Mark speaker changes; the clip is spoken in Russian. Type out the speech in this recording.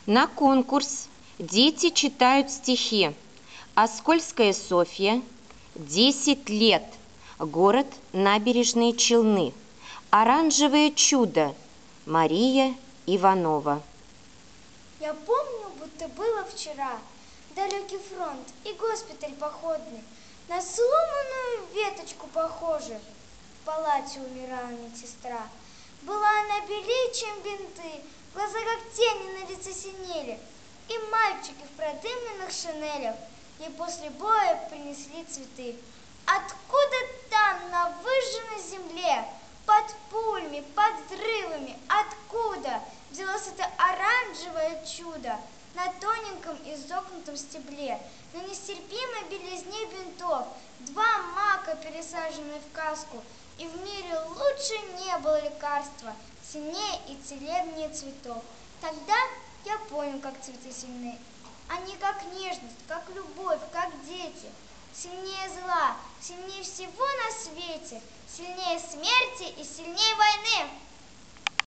Speaker 1: На конкурс дети читают стихи. Оскольская Софья, 10 лет, город Набережные Челны. Оранжевое чудо, Мария Иванова.
Speaker 2: Я помню, будто было вчера, далекий фронт и госпиталь походный, на сломанную веточку похоже. В палате умирала медсестра. Была она белее, чем бинты, глаза как тени на лице синели, и мальчики в продымленных шинелях ей после боя принесли цветы. Откуда там, на выжженной земле, под пулями, под взрывами, откуда взялось это оранжевое чудо на тоненьком изогнутом стебле, на нестерпимой белизне бинтов, два мака, пересаженные в каску, и в мире лучше не было лекарства, сильнее и целебнее цветов. Тогда я понял, как цветы сильны. Они как нежность, как любовь, как дети. Сильнее зла, сильнее всего на свете, сильнее смерти и сильнее войны.